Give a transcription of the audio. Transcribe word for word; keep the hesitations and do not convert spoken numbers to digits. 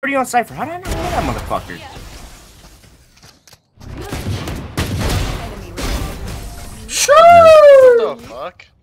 Shorty on Cypher. How did I not know that motherfucker? What the fuck?